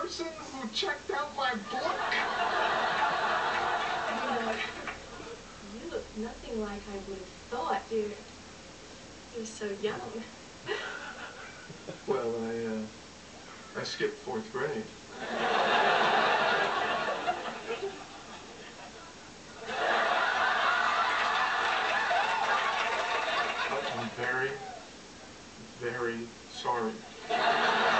person who checked out my book? You look nothing like I would have thought. You're so young. Well, I skipped 4th grade. I'm very, very sorry.